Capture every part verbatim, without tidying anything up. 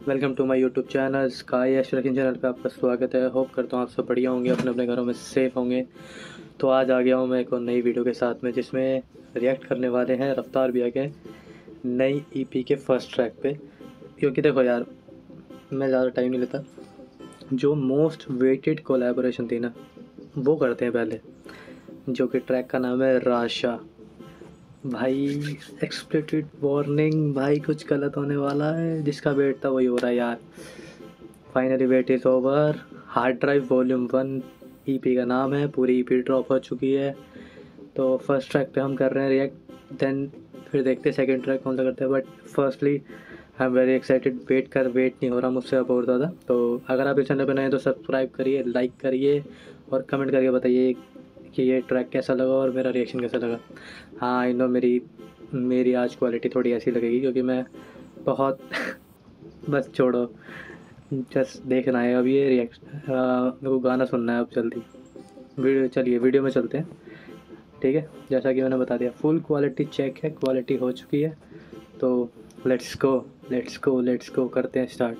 Welcome to my YouTube channel sky एस्ट्रोकिन channel पे आपका स्वागत है। होप करता हूँ आप सब बढ़िया होंगे, अपने अपने घरों में सेफ़ होंगे। तो आज आ गया हूँ मैं एक और नई वीडियो के साथ में, जिसमें रिएक्ट करने वाले हैं रफ्तार भैया के नई ईपी के फर्स्ट ट्रैक पे। क्योंकि देखो यार, मैं ज़्यादा टाइम नहीं लेता, जो मोस्ट वेटेड कोलैबोरेशन थी ना वो करते हैं पहले, जो कि ट्रैक का नाम है राशा। भाई एक्सप्लिसिट वार्निंग, भाई कुछ गलत होने वाला है। जिसका वेट था वही हो रहा है यार। Finally wait is over. Hard drive volume one EP का नाम है। पूरी ईपी ड्रॉप हो चुकी है। तो फर्स्ट ट्रैक पे हम कर रहे हैं रिएक्ट, देन फिर देखते हैं सेकंड ट्रैक कौन सा करते हैं। But firstly I am very excited. Wait कर वेट नहीं हो रहा मुझसे अब और ज़्यादा। तो अगर आप इस चैनल पर नए हैं तो सब्सक्राइब करिए, लाइक करिए और कमेंट करके बताइए कि ये ट्रैक कैसा लगा और मेरा रिएक्शन कैसा लगा। हाँ आई नो मेरी मेरी आज क्वालिटी थोड़ी ऐसी लगेगी क्योंकि मैं बहुत बस छोड़ो, जस्ट देखना है अब ये रिएक्शन। मेरे को गाना सुनना है अब जल्दी। वीडियो चलिए वीडियो में चलते हैं, ठीक है। जैसा कि मैंने बता दिया, फुल क्वालिटी चेक है, क्वालिटी हो चुकी है। तो let's go let's go let's go करते हैं स्टार्ट।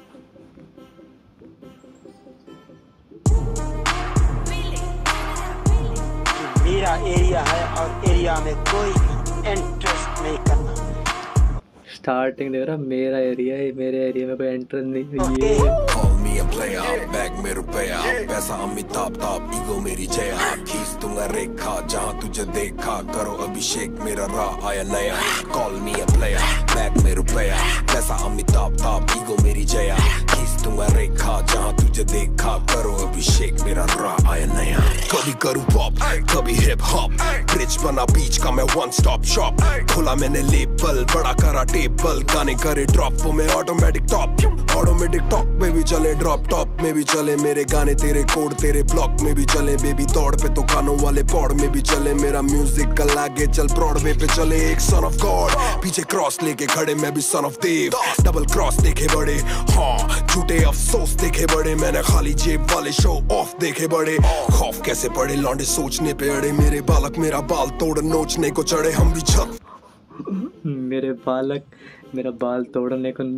मेरा एरिया है और एरिया में कोई भी इंटरेस्ट नहीं करना। स्टार्टिंग देख रहा, मेरा एरिया है, मेरे एरिया में कोई एंट्रेंस नहीं। ये Call me a player, bag में रुपया, पैसा अमिताभ ताप, ईगो मेरी जया, खींच दूंगा रेखा जहाँ तुझे देखा, करो अभिषेक मेरा राह आया नया। Call me a player, bag में रुपया, पैसा अमिताभ ताप, ईगो मेरी जया, खींच दूंगा रेखा जहाँ तुझे देखा, करो अभिषेक मेरा राह आया नया। कभी करूँ पॉप, कभी हिप हॉप, ब्रिज बना बीच का मैं वन स्टॉप शॉप, खोला मैंने लेबल, बड़ा करा टेबल, गाने करे ड्रॉप वो मैं ऑटोमेटिक टॉप, ऑटोमेटिक टॉप में भी चले, ड्रॉप टॉप में भी चले, मेरे गाने तेरे कोड तेरे ब्लॉक में भी चले, बेबी दौड़ पे तो कानों वाले पौड़ में भी चले, मेरा म्यूजिक कल आगे चल ब्रॉडवे पे चले। एक सन ऑफ गॉड पीछे क्रॉस लेके खड़े, मैं भी son of Dev, double cross देखे बड़े, हाँ झूठे अफसोस देखे बड़े, मैंने खाली जेब वाले शो ऑफ देखे बड़े, खौफ कैसे पड़े लौंडे सोचने पे अड़े, मेरे बालक मेरा बाल तोड़ नोचने को चढ़े, हम भी छत मेरे बालक मेरा बाल तोड़ने को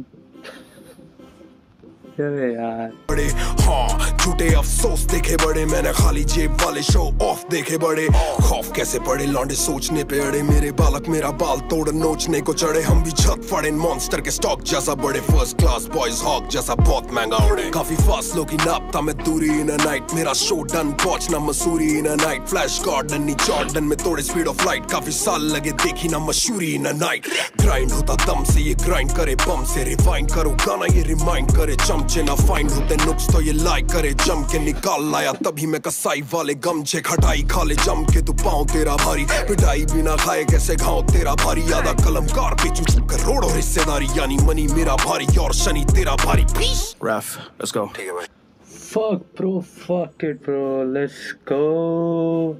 यार बड़े, हाँ झूठे अफसोस देखे बड़े, मैंने खाली जेब वाले शो ऑफ देखे बड़े, खौफ कैसे पड़े लौंडे सोचने पे अड़े, मेरे बालक मेरा बाल तोड़ नोचने को चढ़े, हम भी छत फड़े मॉन्स्टर के स्टॉक जैसा बड़े, फर्स्ट क्लास बॉयज हॉक जैसा बहुत महंगा उड़े, काफी फासलों की नापता मैं दूरी इन अ नाइट, मेरा शो डन पहुंचना Mussoorie in a night, flash Gordon नी जॉर्डन में तोड़े स्पीड ऑफ लाइट, काफी साल लगे देखी ना मशहूरी इन अ नाइट, ग्राइंड होता दम से ये ग्राइंड करे, बम से रिवाइंड करो गाना ये रिमाइंड करे, चमचे ना फाइंड होते नुक्स तो ये लाइक करे, जम के निकाल लाया तभी मैं कसाई वाले गमछे खटाई खा ले, जम के तू पाँव तेरा भारी, पिटाई बिना खाए कैसे घाव तेरा भारी, आधा कलमकार बेचू करोड़ों हिस्सेदारी, यानी मनी मेरा भारी और शनि तेरा भारी। Ref, let's go. ठीक है भाई। fuck bro fuck it bro let's go।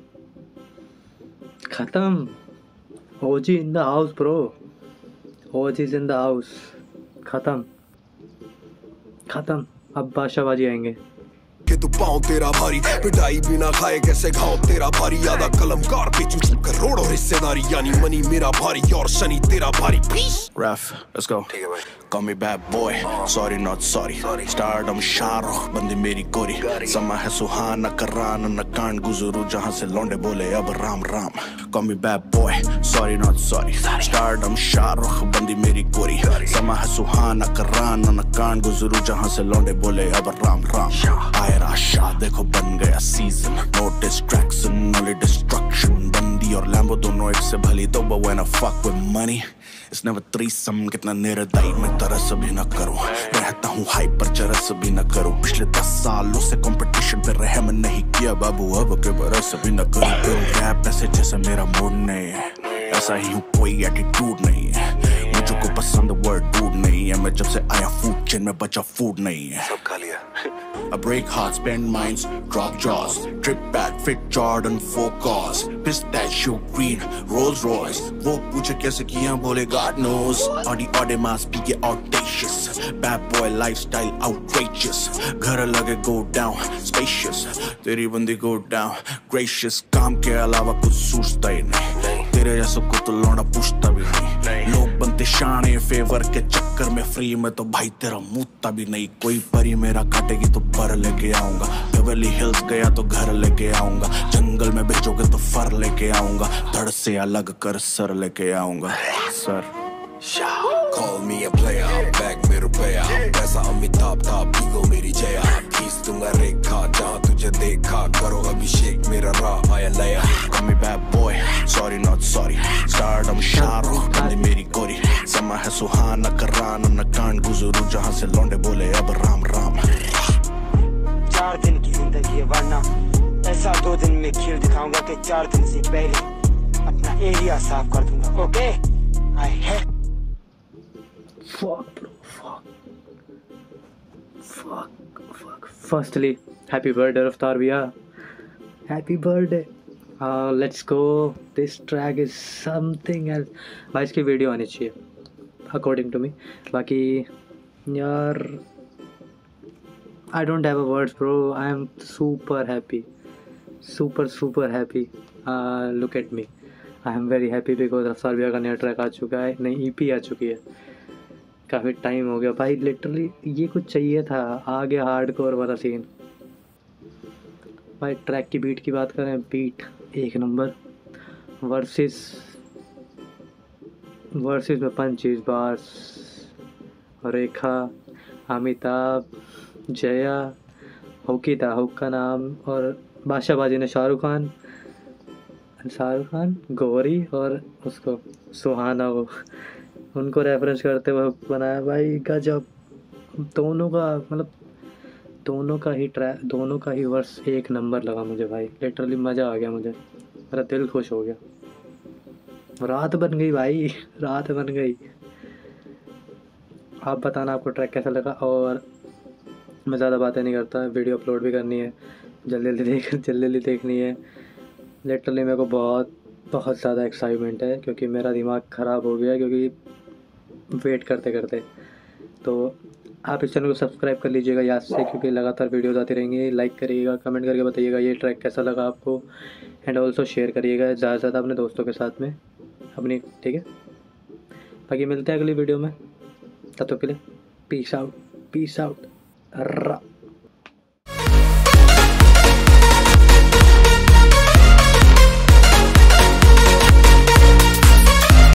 खत्म। OG in the house bro, OG is in the house. खत्म खत्म। अब बादशाहबाजी आएंगे कि तू पाँव तेरा भारी, पिटाई बिना खाए कैसे घाव तेरा भारी, आधा कलमकार बेचू करोड़ों हिस्सेदारी, यानी मनी मेरा भारी और शनि तेरा भारी। Ref, let's go. ठीक है भाई। Call me bad boy, sorry not sorry. Stardom Shahrukh बंदी मेरी गोरी, समा है सुहाना कराना न कांड गुजरू जहाँ से लौंडे बोले अब Ram Ram. Call me bad boy, sorry not sorry. Stardom Shahrukh बंदी मेरी गोरी, समा है सुहाना कराना न कांड गुजरू जहाँ से लौंडे बोले अब राम राम। आए राशा देखो बन गया season, no distraction, only destruction, बंदी और लैम्बो दोनों एक से भली, तो but when I fuck with money it's never threesome, कितना निर्दयी मैं तरस भी न करूं, रहता हूँ हाइप पर चरस भी न करूं, पिछले दस सालों से कंपटीशन पे रहम नहीं किया बाबू, अब के बरस भी न करूं, करूं रैप ऐसे जैसे मेरा मूड नहीं है, ऐसा ही हूँ कोई एटीट्यूड नहीं है, मुझको पसंद वर्ड डूड नहीं है, मैं जब से आया फूड चेन में बचा फूड नहीं है, सब खा लिया। I break hearts, bend minds, drop jaws, trip back, fit Jordan, four cars, piss that shoe green, Rolls Royce, वो पूछे कैसे किया बोले God knows, Audi Audi must be audacious, bad boy lifestyle outrageous, घर लगे go down, spacious, तेरी बंदी go down, gracious, काम के अलावा कुछ सोचता ही नहीं, तेरे जैसा को तो लौंडा पूछता भी नहीं, लोग बनते करते शाने फेवर के चक्कर में फ्री में तो भाई तेरा मुत्ता भी नहीं। कोई परी मेरा काटेगी तो पर लेके आऊंगा। बेवर्ली हिल्स गया तो घर लेके आऊंगा। जंगल में भेजोगे तो फर लेके आऊंगा। धड़ से अलग कर सर लेके आऊंगा sir. Call me a player, bag में रुपया, पैसा अमिताभ ताप, ईगो मेरी जया। खींच दूंगा रेखा जहाँ तुझे देखा, करो अभिषेक मेरा राह आया नया। Call me bad boy, sorry not sorry, stardom Shahrukh बंदी मेरी गोरी। समा है सुहाना कराना न कांड गुजरू जहाँ से लौंडे बोले अब राम राम। चार दिन की जिंदगी है वरना ऐसा दो दिन में खेल दिखाऊंगा कि चार दिन से पहले अपना एरिया साफ कर दूंगा। ओके आई है Fuck, bro, fuck. Fuck, fuck. Firstly, happy birthday, Raftaar Bhaiya. Happy birthday. Uh, let's go. This track is something else. भाई इसकी वीडियो आनी चाहिए, according to me. बाकी यार, I don't have a words, bro. I am super happy, super super happy. Uh, look at me. I am very happy because रफ्तार भैया का नया ट्रैक आ चुका है, नई ई पी आ चुकी है। काफ़ी टाइम हो गया भाई, लिटरली ये कुछ चाहिए था। आ गया हार्ड कोर वाला सीन भाई। ट्रैक की बीट की बात करें, बीट एक नंबर। वर्सेस वर्सेस में पंचीस बार्स, रेखा, अमिताभ, जया, हुकी था हुक का नाम, और बादशाहबाजी ने शाहरुख खान शाहरुख खान गौरी और उसको सुहाना, वो उनको रेफरेंस करते हुए बनाया भाई। गजब, दोनों का मतलब दोनों का ही ट्रैक, दोनों का ही वर्स एक नंबर लगा मुझे भाई। लिटरली मज़ा आ गया मुझे, मेरा दिल खुश हो गया। रात बन गई भाई, रात बन गई। आप बताना आपको ट्रैक कैसा लगा। और मैं ज़्यादा बातें नहीं करता, वीडियो अपलोड भी करनी है, जल्दी जल्दी देख जल्दी जल्दी देखनी है। लिटरली मेरे को बहुत बहुत ज़्यादा एक्साइटमेंट है, क्योंकि मेरा दिमाग ख़राब हो गया क्योंकि वेट करते करते। तो आप इस चैनल को सब्सक्राइब कर लीजिएगा याद से, क्योंकि लगातार वीडियोस आती रहेंगी। लाइक करिएगा, कमेंट करके बताइएगा ये ट्रैक कैसा लगा आपको, एंड ऑल्सो शेयर करिएगा ज़्यादा से ज़्यादा अपने दोस्तों के साथ में अपनी, ठीक है। बाकी मिलते हैं अगली वीडियो में, तब तक के लिए पीस आउट, पीस आउट।